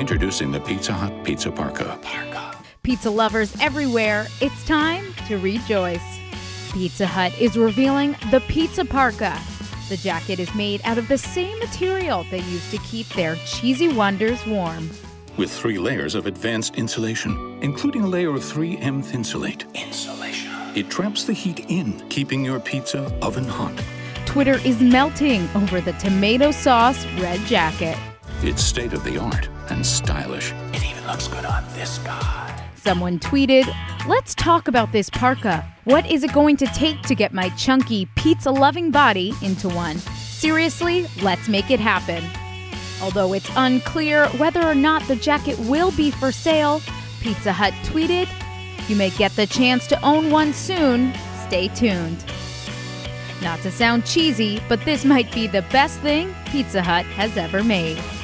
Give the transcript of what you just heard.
Introducing the Pizza Hut Pizza Parka. Pizza lovers everywhere, it's time to rejoice. Pizza Hut is revealing the Pizza Parka. The jacket is made out of the same material they use to keep their cheesy wonders warm. With 3 layers of advanced insulation, including a layer of 3M Thinsulate. It traps the heat in, keeping your pizza oven hot. Twitter is melting over the tomato sauce red jacket. It's state-of-the-art and stylish. It even looks good on this guy. Someone tweeted, "Let's talk about this parka. What is it going to take to get my chunky, pizza-loving body into one? Seriously, let's make it happen." Although it's unclear whether or not the jacket will be for sale, Pizza Hut tweeted, "You may get the chance to own one soon. Stay tuned." Not to sound cheesy, but this might be the best thing Pizza Hut has ever made.